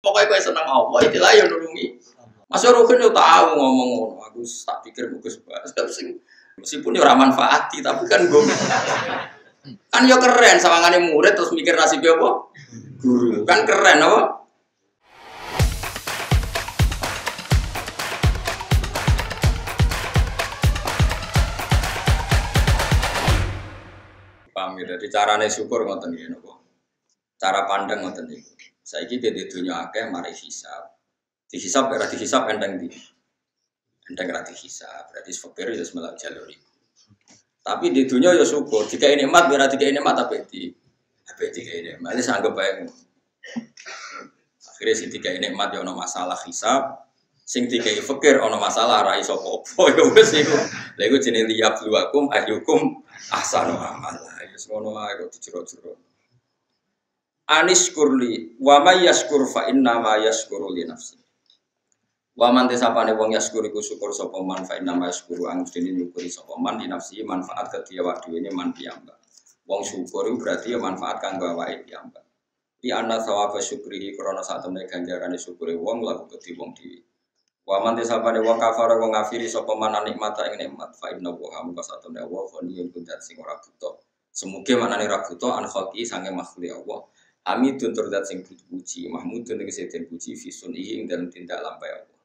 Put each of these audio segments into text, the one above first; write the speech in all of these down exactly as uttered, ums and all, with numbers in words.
Pokoknya kowe seneng Allah itulah yang nulungi. Mas Rukin yo tahu ngomong ngono. Aku tak pikir bagus banget sing meskipun yo ora manfaati tapi kan gue kan yo keren sawangane murid terus mikir nasib apa? Guru. Kan keren apa? Paham ya, jadi carane syukur ngoten iki napa. Cara pandang ngoten iki. Saiki dadi dunya akeh mari hisab. Dihisab ora dihisab endang di. Endang ora dihisab, berarti fakir ya semelak jalur iku. Tapi di dunya ya syukur, jika ini nikmat ora dikai nikmat tapi di tapi dikai nikmat. Wis anggap bae. Akhire sing dikai nikmat ya ono masalah hisab, sing dikai fakir ono masalah ra iso apa-apa ya wis iku. Lha iku jenenge liyab luwakum ayyukum ahsanu amala. Wis ngono ae kok dijero-jero. Anis kurli wa may yashkur fa inna ma yashkuru li nafsi. Wa man tesapane wong yashkur iku syukur sapa man fa inna ma yashkuru angstine nyukuri sapa man di nafsi manfaat kedhi awak dhewe ne man piyambak. Wong syukur iku berarti ya manfaat kanggo awake piyambak. Di anna sawaba syukrihi krana sak temene ganjarane syukure wong laku kedhi wong dhewe. Wa man tesapane wong kafara wong ngafiri sapa man nikmata ing nikmat fa inna wa hamka sak temene wa khaniyun kundat sing ora buta. Semuge manane ra buta an khalqi sange makhluk Allah. Hamidun turdat sing puji, mahmudun ing seden puji fisun ing dalam tindak lampah Allah.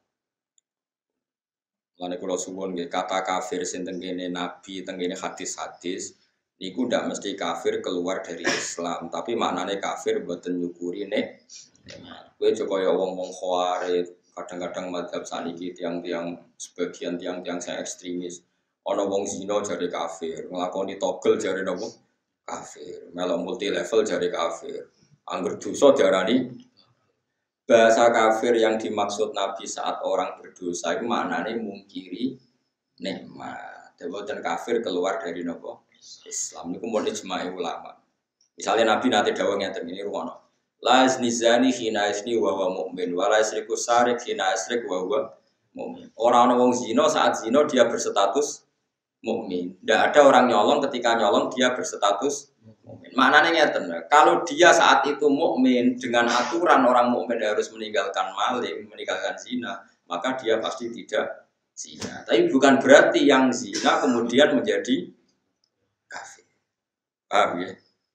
Lane kula suwun nggih kata kafir sing tengene nabi, tengene hadis-hadis niku ndak mesti kafir keluar dari Islam, tapi maknane kafir mboten nyukuri nek kowe kaya wong-wong khawarij, kadang-kadang mazhab saniki tiang-tiang sebagian tiang-tiang saya ekstremis. Ana wong zina jare kafir, nglakoni togel jare napa? Kafir. Melok multi level jare kafir. Angger dosa diarani bahasa kafir yang dimaksud Nabi saat orang berdosa itu maknanya mungkiri nikmat. Deboten kafir keluar dari nopo Islam. Niku mun ijma'i ulama. Misalnya Nabi nate dawuh ngeten ini rumono. La iznizani hina isni wa wa mu'min wa la isriku sarik hina isrik wa wa mu'min. Orang ana wong zina saat zina dia berstatus mukmin. Tidak ada orang nyolong ketika nyolong dia berstatus mukmin. Maknanya ngeten, kalau dia saat itu mukmin dengan aturan orang mukmin harus meninggalkan maling, meninggalkan zina, maka dia pasti tidak zina. Tapi bukan berarti yang zina kemudian menjadi kafir. Paham ya?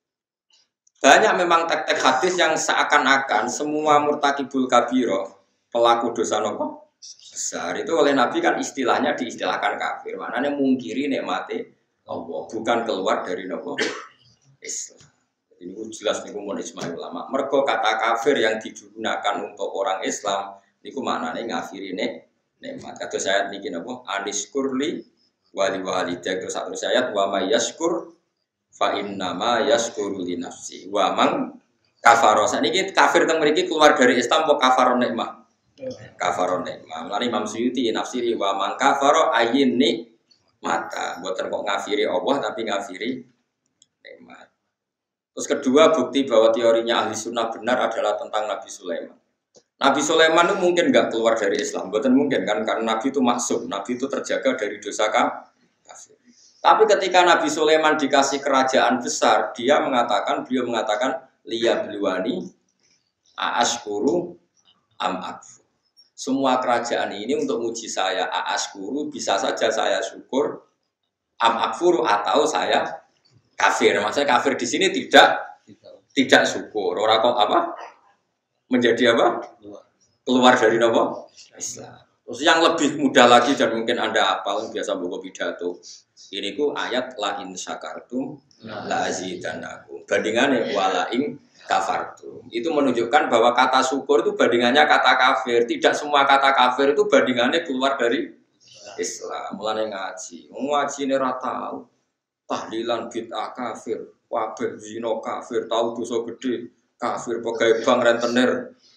Banyak memang tek-tek hadis yang seakan-akan semua murtakibul kabiro, pelaku dosa nopo besar itu oleh Nabi kan istilahnya diistilahkan kafir. Maknanya mungkiri nikmate Allah, bukan keluar dari nopo Islam. Ini jelas niku mun ijma' ulama. Mergo kata kafir yang digunakan untuk orang Islam niku maknane ngafiri nek nikmat. Kados ayat niki napa? Aniskurli wali walidak terus satu ayat wa may yashkur fa inna ma yashkuru li nafsi. Wa man kafara. Saniki kafir teng mriki keluar dari Islam apa kafaro nikmat? Kafaro nikmat. Lan Imam Suyuti nafsiri wa man kafara ayyin nikmata. Mboten kok ngafiri Allah tapi ngafiri nikmat. Terus kedua bukti bahwa teorinya ahli sunnah benar adalah tentang Nabi Sulaiman. Nabi Sulaiman itu mungkin nggak keluar dari Islam, bukan mungkin kan karena Nabi itu maksum, Nabi itu terjaga dari dosa kafir. Tapi ketika Nabi Sulaiman dikasih kerajaan besar, dia mengatakan, beliau mengatakan liyabluwani a'ashkuru am akfur. Semua kerajaan ini untuk uji saya a'ashkuru, bisa saja saya syukur am akfur atau saya kafir. Maksudnya kafir di sini tidak tidak syukur. Orang kok apa? Menjadi apa? Keluar dari apa? Islam. Terus yang lebih mudah lagi dan mungkin Anda hafal biasa buku pidato. Ini ku ayat la in syakartum la azidannakum. Bandingannya wala in kafartum. Itu menunjukkan bahwa kata syukur itu bandingannya kata kafir. Tidak semua kata kafir itu bandingannya keluar dari Islam. Mulane ngaji. Ngaji ini ora tahu. Tahlilan bid'ah kafir, wabah zina kafir, tahu dosa gede kafir, pegawai bank rentenir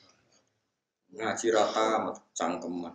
ngaji rata cangkeman.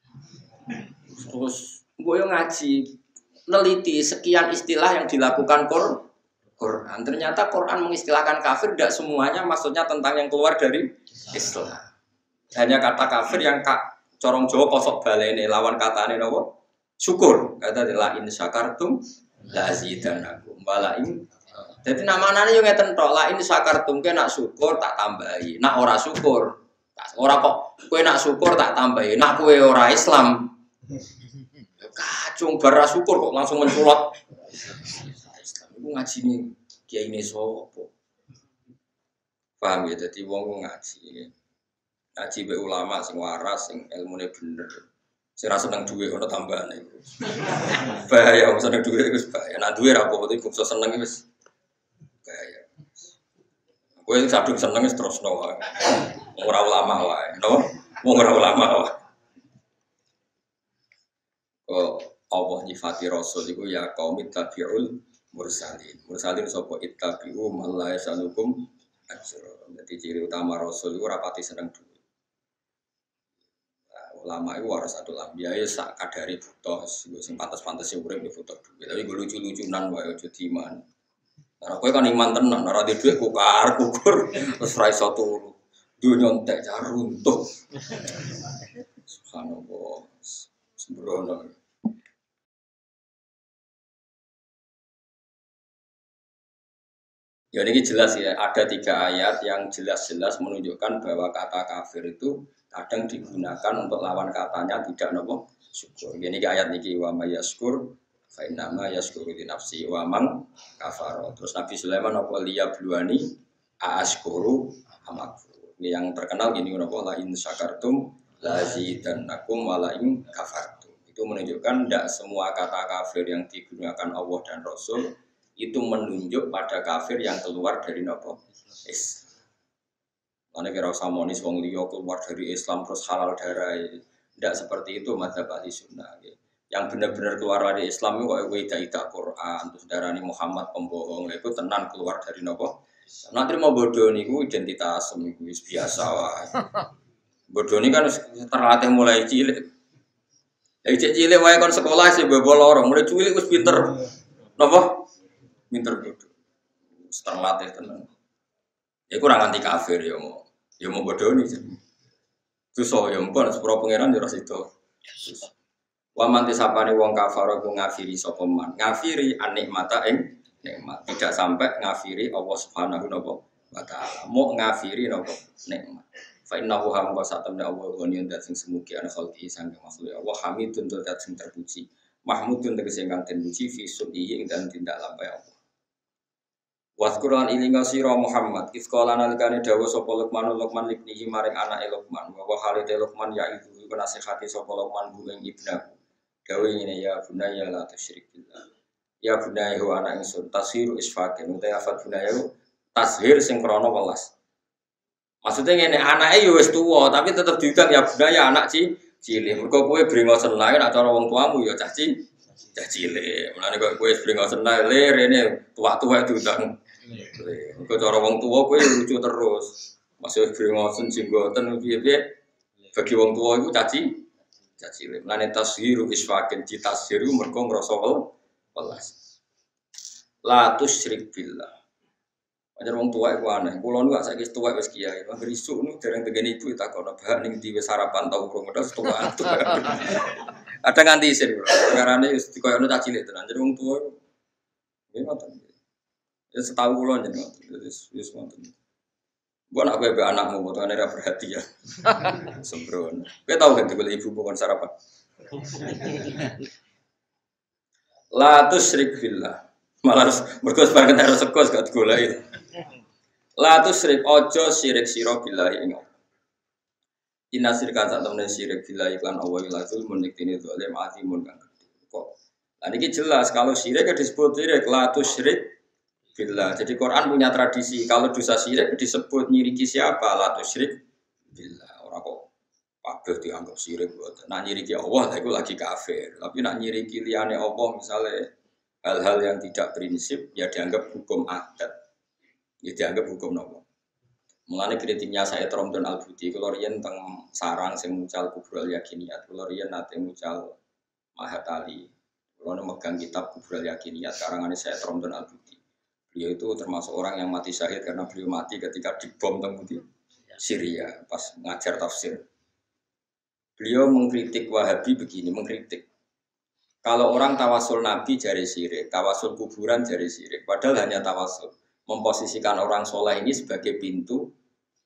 Terus gue ngaji neliti sekian istilah yang dilakukan Quran. Ternyata Quran mengistilahkan kafir tidak semuanya maksudnya tentang yang keluar dari Islam. Hanya kata kafir yang kak corong Jawa kosok balene lawan katane nopo syukur. Kata la in syakartum la azidannakum wala in. Jadi nama-namanya yo ngeten tok, la in syakartum ke nak syukur tak tambahi, nak ora syukur Ora kok kowe nak syukur tak tambahi, nak kowe ora Islam. Kacung bara syukur kok langsung menculot. Islam iku ngajine kiai ne sapa? Paham ya, dadi wong ngaji. Ngaji be ulama sing waras, sing ilmune bener. Sing ra seneng dhuwit ono tambahane. Bahaya wong seneng dhuwit iku bahaya. Nek dhuwit ra apa-apa iku seneng wis bahaya. Kowe sadung seneng wis terusno wae. Ora ulama wae, no? Wong ora ulama wae. Oh, Allah nyifati Rasul iku ya qaum ittabi'ul mursalin. Mursalin sapa ittabi'u man la yasalukum ajra. Dadi ciri utama Rasul iku ora pati seneng dhuwit. Nah, ulama iku warasatul anbiya ya sak kadare butuh sing pantes-pantes urip di butuh dhuwit. Tapi go lucu-lucunan wae aja diiman. Ora kowe kan iman tenan, ora di dhuwit kukar kukur terus ra iso turu. Dunia entek jar runtuh. Subhanallah. Sembrono. Ya ini jelas ya, ada tiga ayat yang jelas-jelas menunjukkan bahwa kata kafir itu kadang digunakan untuk lawan katanya tidak nopo syukur. Ini ayat niki wa may yaskur fa innama yaskuru li nafsi wa man kafara. Terus Nabi Sulaiman nopo liya bluani aaskuru amakfur. Ini yang terkenal gini nopo la in syakartum lazidannakum wa la in kafartum. Itu menunjukkan tidak semua kata kafir yang digunakan Allah dan Rasul itu menunjuk pada kafir yang keluar dari nopo Islam. Karena kira samonis wong liya keluar dari Islam terus halal darah, tidak seperti itu madzhab ahli sunnah. Yang benar-benar keluar dari Islam itu kok weda ida Quran terus darani Muhammad pembohong, itu tenan keluar dari nopo. Nanti mau bodoh niku identitas niku biasa wae. Bodoh ini kan terlatih mulai cilik. Dari cilik wae kon sekolah sih bebol lorong, mulai cilik wis pinter. Napa? Pinter bodoh. Terlatih tenan. Ya kurang anti kafir ya mau. Ya mau bodoh nih. Terus so ya mpun sepuro pangeran yo ras itu. Wa man tisapane wong kafir ku ngafiri sapa man. Ngafiri anikmata ing nikmat. Tidak sampai ngafiri Allah Subhanahu wa taala. Mau ngafiri napa nikmat. Fa innahu hamqa satamna Allah ghaniyun dat sing semugi ana khalqi sangge makhluk Allah hamidun dat sing terpuji. Mahmudun tegese ingkang den puji fi sunnihi dan tindak lampah Allah. Waskuran ilinga sira Muhammad ifqala nalikane dawuh sapa Luqman Luqman libnihi maring anake Luqman wa halite Luqman ya itu iku nasihati sapa Luqman ing ibnahu dawuh ngene ya bunaya la tusyrik billah ya bunaya ho anak ingsun tashiru isfaqin uta afat bunaya tashir sing krana welas maksudnya ngene anake ya wis tuwa tapi tetep diundang ya bunaya anak ci cilik mergo kowe brengosen lae nek cara wong tuamu ya cah ci cah cilik mulane kok kowe brengosen lae le rene tuwa-tuwa diundang. Kau cara wong tua, kau lucu terus. Masih beringosen jenggoten, piye-piye. Bagi wong tua itu caci, caci. Lain tashiru isfakin, citashiru mereka ngerasa welas. La tusyrik billah. Wajar wong tua itu aneh. Kulo nu gak sakit tua wis kiai. Mager isuk nu dereng tegen ibu tak kono bahan ning diwe sarapan tau urung udah tua. Ada nganti isin. Karane wis dikoyono caci cilik tenan. Jadi wong tua. Nggih ngoten. Ya setahu kula jeneng wis wis ngoten. Mbok nak kowe anakmu potongane ra perhatian. Sembrono. Kowe tau gak digoleki ibu kon sarapan? La tusyrik billah. Malah harus mergo sebagian harus sekos gak digoleki. La tusyrik ojo syirik sira billahi ing Allah. Inna syirka sak temene syirik billahi lan Allah la zulmun iktine zalim azimun kang gedhe. Kok. Lah niki jelas kalau syirik disebut syirik la tusyrik billah. Jadi Quran punya tradisi kalau dosa syirik disebut nyiriki siapa? La tusyrik billah. Ora kok kabeh dianggap syirik buat. Nak nyiriki Allah itu lagi kafir. Tapi nak nyiriki liyane Allah misalnya hal-hal yang tidak prinsip ya dianggap hukum adat. Ya dianggap hukum nopo. Mulane kritiknya saya Romdon Al-Budi kula riyen teng sarang sing mucal Kubrul Yakiniyat. Kula riyen nate mucal Mahatali. Kula megang kitab Kubrul Yakiniyat karangane saya Romdon Al-Budi. Beliau itu termasuk orang yang mati syahid karena beliau mati ketika dibom di Syria pas ngajar tafsir. Beliau mengkritik Wahabi begini, mengkritik. Kalau orang tawasul Nabi jari syirik, tawasul kuburan jari syirik, padahal hanya tawasul. Memposisikan orang soleh ini sebagai pintu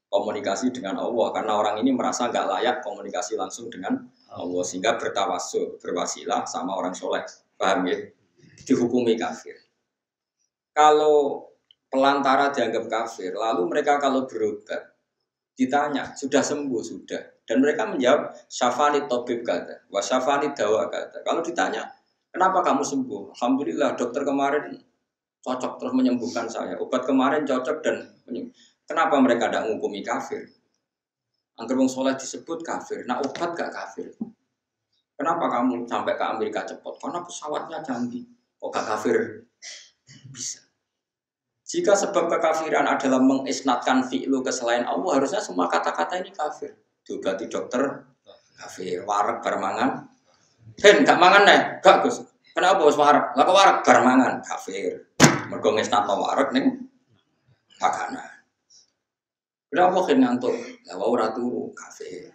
komunikasi dengan Allah karena orang ini merasa nggak layak komunikasi langsung dengan Allah sehingga bertawasul berwasilah sama orang soleh, paham ya? Dihukumi kafir. Kalau pelantara dianggap kafir, lalu mereka kalau berobat ditanya sudah sembuh sudah, dan mereka menjawab syafani tobib kata, wa syafani dawa kata. Kalau ditanya kenapa kamu sembuh? Alhamdulillah dokter kemarin cocok terus menyembuhkan saya. Obat kemarin cocok dan kenapa mereka tidak menghukumi kafir? Angger wong soleh disebut kafir, nah obat gak kafir. Kenapa kamu sampai ke Amerika cepat? Karena pesawatnya canggih. Kok gak kafir? Bisa. Jika sebab kekafiran adalah mengisnatkan fi'lu ke selain Allah, harusnya semua kata-kata ini kafir. Diobati dokter, kafir. Warak bermangan. Hen, gak mangan nih? Gak Gus. Kenapa bos warak? Lah kok warak bermangan? Kafir. Mergo ngisnatno warak ning makanan. Kenapa hen ngantuk? Lah ora turu, kafir.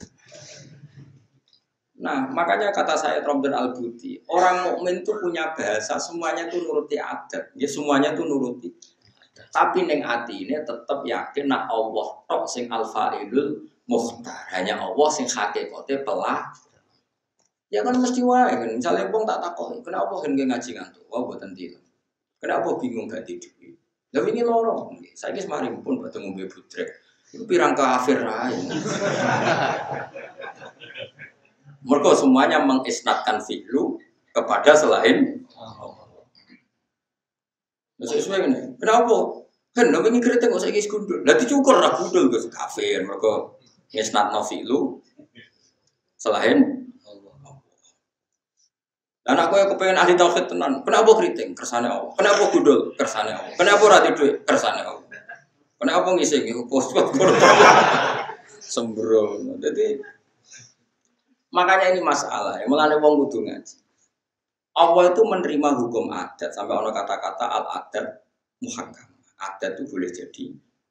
Nah, makanya kata saya Robert Al-Buti, orang mukmin itu punya bahasa, semuanya itu nuruti adat. Ya semuanya itu nuruti. Tapi neng ati ini tetap yakin nak Allah tok sing al-fa'ilul mukhtar. Hanya Allah sing hakikate pelah. Ya kan mesti wae kan. Misale wong tak takoki, kenapa kan ngaji ngantuk? Wah mboten tidur. Kenapa bingung gak tidur? Lah ini loro. Saiki semari pun ketemu mbek budrek. Iku pirang kafir ae. Mergo semuanya mengisnatkan fi'lu kepada selain Allah. Nah, sesuai ini. Kenapa? Kan namanya ini kritik kok saiki gundul. Lah dicukur ra gundul Gus kafir mergo ngisnatno fi'lu selain Allah. Dan aku yang kepengen ahli tauhid tenan. Kenapa kritik? Kersane Allah. Kenapa gundul? Kersane Allah. Kenapa ora tidur? Kersane Allah. Kenapa ngisi iki pos-pos sembrono. Jadi makanya ini masalah. Ya, mulane wong kudu ngaji. Allah itu menerima hukum adat sampai ono kata-kata al-adat muhakkam. Adat itu boleh jadi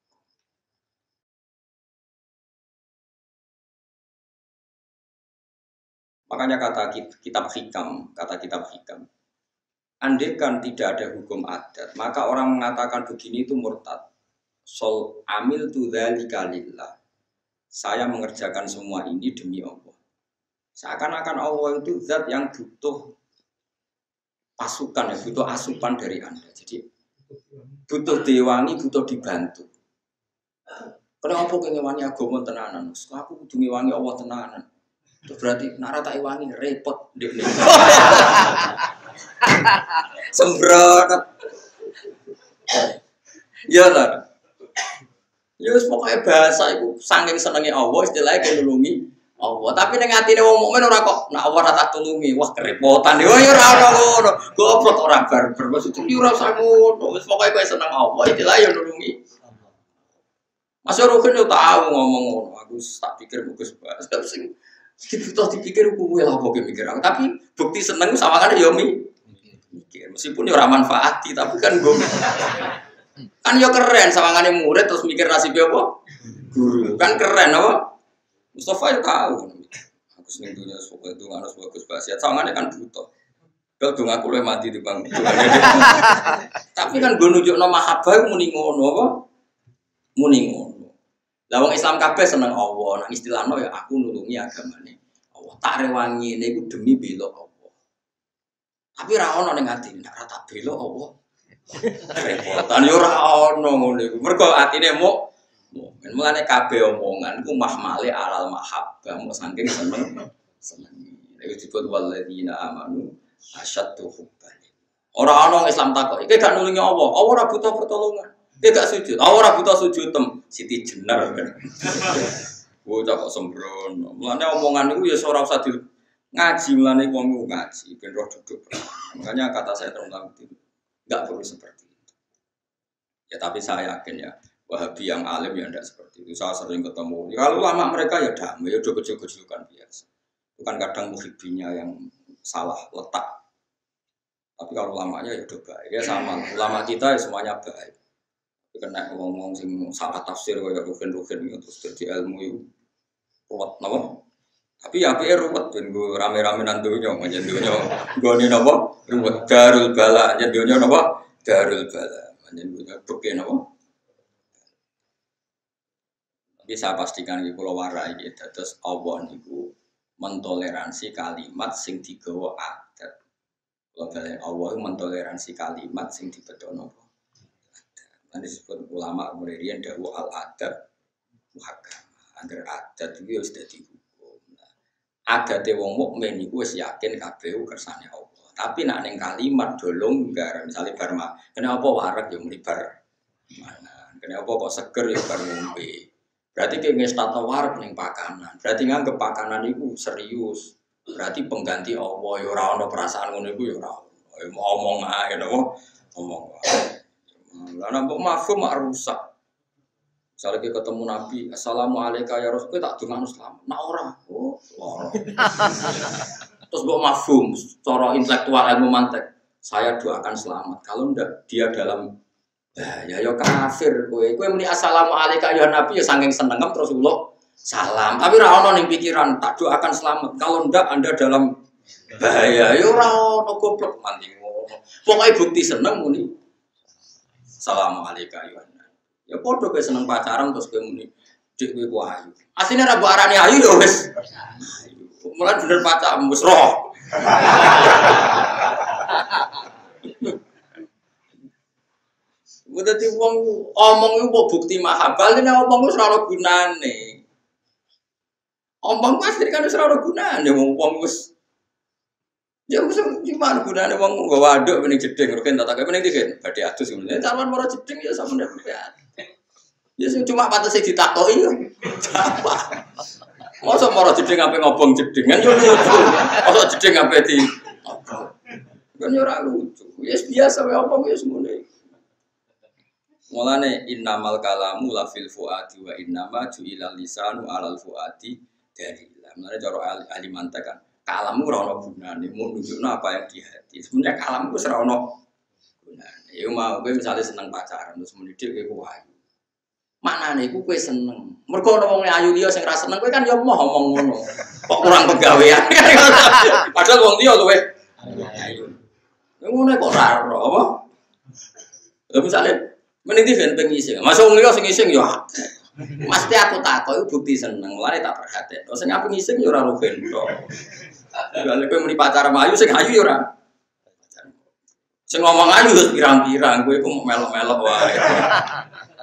makanya kata kitab hikam, kata kitab hikam. Andaikan tidak ada hukum adat, maka orang mengatakan begini itu murtad. Sol amil tu dzalika lillah. Saya mengerjakan semua ini demi Allah. Seakan-akan Allah itu zat yang butuh pasukan, ya, butuh asupan dari Anda. Jadi butuh diwangi, butuh dibantu. Kenapa aku ngewangi agama tenanan? Aku kudu ngewangi Allah tenanan. Itu berarti nara tak wangi repot deh. Sembrono. Ya lah. Ya pokoknya bahasa itu saking senengnya Allah istilahnya kayak nulungi Allah. Tapi ning atine wong mukmin ora kok nak ora tak tulungi. Wah kerepotan. Yo ya ora ngono. Goblok ora barbar maksud iki ora usah ngono. Wis pokoke kowe seneng Allah istilah yo nulungi. Mas Rukin yo tahu ngomong ngono. Aku tak pikir bagus banget. Tapi sing dibutuh dipikir kuwi lha kok mikir aku. Tapi bukti seneng sama kan yo mikir. Meskipun yo ora manfaati tapi kan gue kan yo keren sawangane murid terus mikir nasib apa? Guru. Kan keren apa? Mustafa yo tahu. Aku seneng dunia sok itu harus bagus bahasa. Sawangane kan butuh. Kalau dong aku luwih mati di bang. Tapi kan gue nunjukno mahabbah muni ngono apa? Muni ngono. Lah wong Islam kabeh seneng Allah. Nah istilahno ya aku nulungi agamane Allah. Tak rewangi niku demi bela Allah. Tapi ra ono ning ati nek ora tak bela Allah. Repotan yo ora ono ngono iku. Mergo atine mu mukmin. Mulane kabeh omongan iku mahmale alal mahabbah, mung saking seneng. Seneng. Iku disebut walladzina amanu asyaddu hubban. Ora ono Islam takok, iki gak nulungi Allah. Allah ora butuh pertolongan. Iki gak sujud. Allah ora butuh sujud tem. Siti jenar kan. Bocah kok sembrono. Mulane omongan iku ya ora usah di ngaji mulane wong ngaji ben roh duduk. Makanya kata saya terang itu enggak perlu seperti itu. Ya tapi saya yakin ya Wahabi yang alim ya enggak seperti itu. Saya sering ketemu. Ya, kalau lama mereka ya damai, ya udah kecil-kecilan biasa. Bukan kadang muhibinya yang salah letak. Tapi kalau lamanya ya udah baik. Ya sama. Ulama kita ya semuanya baik. Kena ngomong sing salah tafsir kayak rugen-rugen itu terus jadi ilmu itu kuat napa? Tapi ya piye ruwet ben go rame-rame nang donya, njen donya gone napa? Ruwet darul bala, njen donya napa? Darul bala. Njen donya beke napa? Bisa pastikan iki kula warai iki dados Allah niku mentoleransi kalimat sing digawa adat. Kula balen Allah mentoleransi kalimat sing dibedhono apa. Kan disebut ulama kemudian dawuh al adab muhakkam. Angger adat iki wis dadi hukum. Nah, adate wong mukmin iku wis yakin kabeh kersane Allah. Tapi nek ning kalimat dolong gar misale bar mak, kenapa wareg ya muni bar mana. Kenapa kok seger ya bar ngombe. Berarti kayak ngestata wareg ning pakanan. Berarti nganggep pakanan itu serius. Berarti pengganti Allah ya ora ono perasaan ngono iku ya ora ono. Ngomong ae napa? Ngomong wae. Lah nek mbok mafhum mak rusak. Misale ki ketemu Nabi, "Assalamualaikum ya Rasul," tak dongakno selamat. Nah ora. Oh, ora. Terus mbok mafhum cara intelektual ilmu mantek. Saya doakan selamat. Kalau ndak dia dalam Nah, ya yo kafir kowe. Kowe muni assalamualaikum ya Nabi ya saking senengem terus Rasulullah salam. Tapi ora ono ning pikiran tak doakan selamat. Kalau ndak Anda dalam bahaya. Ya ora ono goblok mandi ngono. Pokoke bukti seneng muni assalamualaikum ya Nabi. Ya padha kowe seneng pacaran terus kowe muni dik kowe ku ayu. Asline ra mbok arani ayu ya wis. Mulai bener pacaran wis roh. Udah di wong omong itu bukti mahabal ini omong itu selalu gunane. Omong pasti kan selalu gunane. Wong wong wis ya wis gimana gunane wong nggo waduk mending jeding rugen tak tak mending digen badhe adus ngene. Carwan moro jeding ya sampe ndak. Ya sing cuma patese ditakoki yo. Apa? Mosok moro jeding ape ngobong jeding kan yo lucu. Mosok jeding ape di kan yo ora lucu. Ya biasa wae omong wis ngene. Mulane innamal kalamu la fil fuadi wa innama ju'ilal lisanu alal fuadi dari. Mulane cara ahli mantek kan kalammu ora ono gunane, mun nunjukno apa yang di hati. Sebenarnya kalamku wis ora ono gunane. Ya mau kowe misale seneng pacaran terus muni dik kowe ayu. Maknane iku kowe seneng. Mergo ono wong ayu liya sing ra seneng kowe kan ya moh omong ngono. Kok kurang pegawean. Padahal wong liya luwe ayu. Ngono kok ora apa? Lha misale mending ben pengising. Masuk wong liya sing ngising yo akeh. Mesti aku takok iku bukti seneng. Mulane tak perhatiin. Sing aku ngising yo ora rugen to. Lha kowe muni pacar ayu sing ayu yo ora. Sing ngomong ayu wis pirang-pirang kowe iku melok-melok wae.